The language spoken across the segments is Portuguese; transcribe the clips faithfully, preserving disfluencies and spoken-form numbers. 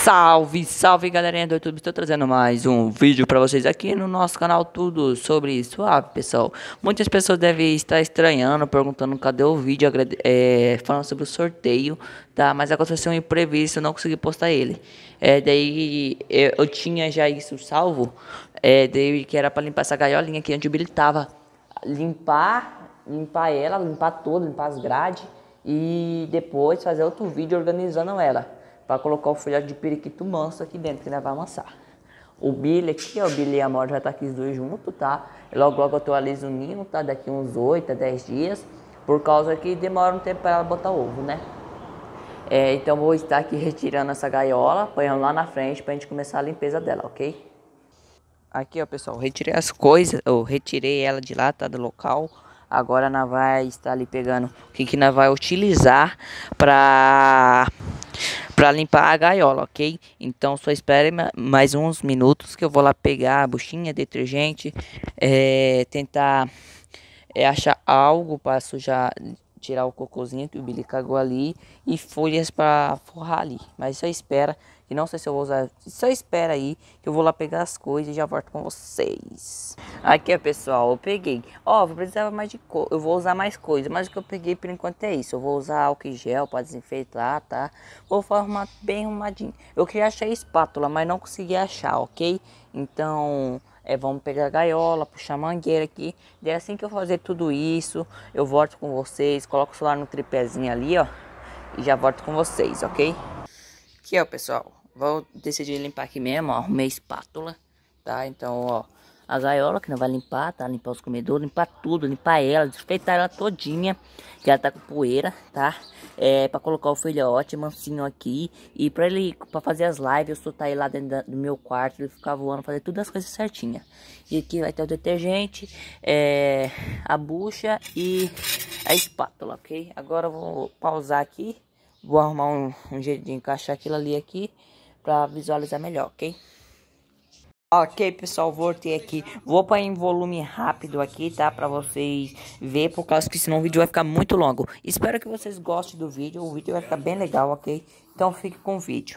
Salve, salve galerinha do YouTube, estou trazendo mais um vídeo para vocês aqui no nosso canal, tudo sobre suave, pessoal. Muitas pessoas devem estar estranhando, perguntando cadê o vídeo, é, falando sobre o sorteio, tá? Mas aconteceu um imprevisto, eu não consegui postar ele. É, daí eu, eu tinha já isso salvo, é, daí que era para limpar essa gaiolinha aqui onde ele tava. Limpar, limpar ela, limpar tudo, limpar as grades e depois fazer outro vídeo organizando ela. Para colocar o filhote de periquito manso aqui dentro, que nós vai amansar. O Billy aqui, ó, o Billy e a Amor já tá aqui os dois juntos, tá? E logo logo eu atualizo o ninho, tá? Daqui uns oito a dez dias. Por causa que demora um tempo para ela botar ovo, né? É, então vou estar aqui retirando essa gaiola, apanhando lá na frente pra gente começar a limpeza dela, ok? Aqui, ó, pessoal, retirei as coisas, eu retirei ela de lá, tá? Do local. Agora nós vai estar ali pegando o que que nós vai utilizar pra... para limpar a gaiola, ok? Então só espere mais uns minutos que eu vou lá pegar a buchinha, detergente, é, tentar é, achar algo para sujar, tirar o cocôzinho que o Billy cagou ali e folhas para forrar ali. Mas só espera, que não sei se eu vou usar, só espera aí que eu vou lá pegar as coisas e já volto com vocês. Aqui, pessoal, eu peguei. Ó, eu precisava mais de co eu vou usar mais coisa, mas o que eu peguei por enquanto é isso. Eu vou usar álcool em gel para desinfetar, tá? Vou formar bem arrumadinho. Eu queria achar espátula, mas não consegui achar, ok? Então, é, vamos pegar a gaiola, puxar a mangueira aqui. E assim que eu fazer tudo isso, eu volto com vocês. Coloco o celular no tripézinho ali, ó. E já volto com vocês, ok? Aqui, ó, pessoal. Vou decidir limpar aqui mesmo, ó. Arrumei espátula, tá? Então, ó. A gaiola que não vai limpar, tá? Limpar os comedores, limpar tudo, limpar ela, desfeitar ela todinha. Que ela tá com poeira, tá? É, pra colocar o filhote mansinho aqui. E pra ele, pra fazer as lives, eu soltar ele lá dentro da, do meu quarto. Ele ficar voando, fazer todas as coisas certinhas. E aqui vai ter o detergente, é, a bucha e a espátula, ok? Agora eu vou pausar aqui. Vou arrumar um, um jeito de encaixar aquilo ali aqui. Pra visualizar melhor, ok? Ok, pessoal, voltei aqui. Vou pôr em volume rápido aqui, tá? Pra vocês verem, por causa que senão o vídeo vai ficar muito longo. Espero que vocês gostem do vídeo. O vídeo vai ficar bem legal, ok? Então fique com o vídeo.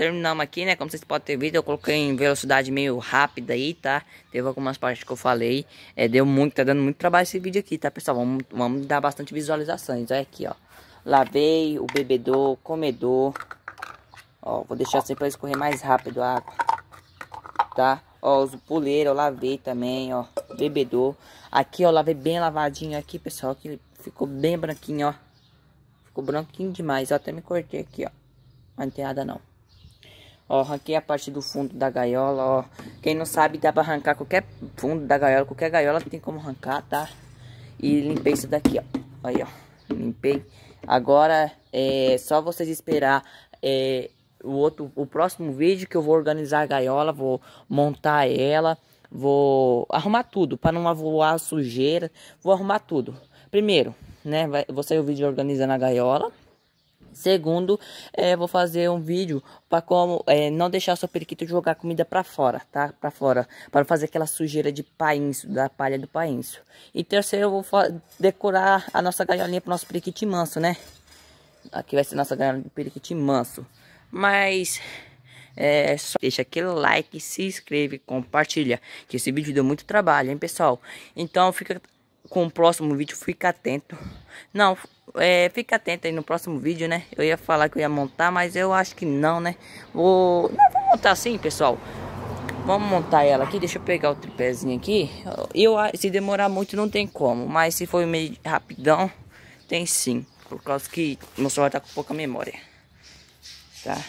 terminamos aqui, né? Como vocês podem ter visto, eu coloquei em velocidade meio rápida aí, tá? Teve algumas partes que eu falei. É, deu muito, tá dando muito trabalho esse vídeo aqui, tá, pessoal? Vamos, vamos dar bastante visualizações. Olha aqui, ó. Lavei o bebedor, comedor. Ó, vou deixar assim pra escorrer mais rápido a água. Tá? Ó, os puleiros eu lavei também, ó. Bebedor. Aqui, ó, lavei bem lavadinho aqui, pessoal. Que ficou bem branquinho, ó. Ficou branquinho demais. Eu até me cortei aqui, ó. Mas não tem nada não. Ó, arranquei a parte do fundo da gaiola, ó. Quem não sabe, dá pra arrancar qualquer fundo da gaiola. Qualquer gaiola tem como arrancar, tá? E limpei isso daqui, ó. Aí, ó. Limpei. Agora, é só vocês esperar... É, o outro, o próximo vídeo que eu vou organizar a gaiola, vou montar ela, vou arrumar tudo para não voar sujeira, vou arrumar tudo. Primeiro, né, vai, vou sair o vídeo organizando a gaiola. Segundo, é, vou fazer um vídeo para como é, não deixar o seu periquito jogar comida para fora, tá? Para fora, para fazer aquela sujeira de painço, da palha do painço. E terceiro, eu vou decorar a nossa gaiolinha para o nosso periquito manso, né? Aqui vai ser nossa gaiola de periquito manso. Mas é só deixa aquele like, se inscreve, compartilha, que esse vídeo deu muito trabalho, hein, pessoal? Então fica com o próximo vídeo, fica atento. Não, é, fica atento aí no próximo vídeo, né? Eu ia falar que eu ia montar, mas eu acho que não, né? Vou, não, vou montar assim, pessoal. Vamos montar ela aqui, deixa eu pegar o tripézinho aqui. Eu, se demorar muito não tem como, mas se for meio rapidão, tem sim. Por causa que meu celular tá com pouca memória. Tá?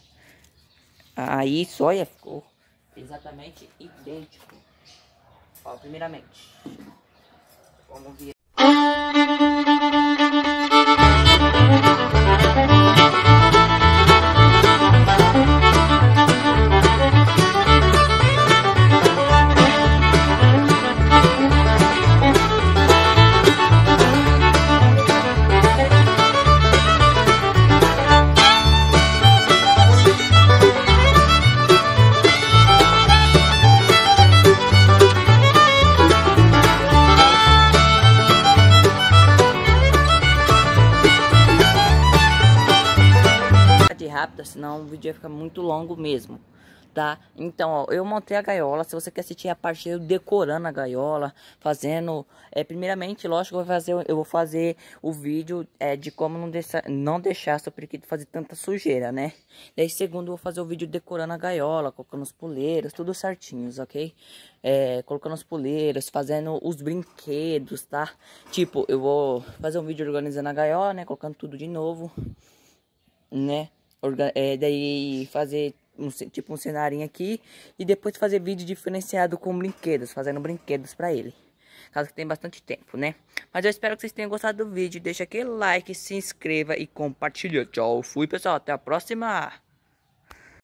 Aí, só olha, ficou exatamente idêntico. Ó, primeiramente, vamos ver. Rápida, senão o vídeo vai ficar muito longo mesmo, tá? Então, ó, eu montei a gaiola. Se você quer assistir a parte eu decorando a gaiola, fazendo, é, primeiramente, lógico, eu vou fazer, eu vou fazer o vídeo é, de como não deixar, não deixar seu periquito fazer tanta sujeira, né? Daí, segundo, eu vou fazer o vídeo decorando a gaiola, colocando os puleiros, tudo certinhos, ok? É, colocando os puleiros, fazendo os brinquedos, tá? Tipo, eu vou fazer um vídeo organizando a gaiola, né? Colocando tudo de novo, né? É, daí fazer um, tipo um cenarinho aqui e depois fazer vídeo diferenciado com brinquedos, fazendo brinquedos pra ele. Caso que tem bastante tempo, né? Mas eu espero que vocês tenham gostado do vídeo. Deixa aquele like, se inscreva e compartilha. Tchau, fui pessoal, até a próxima.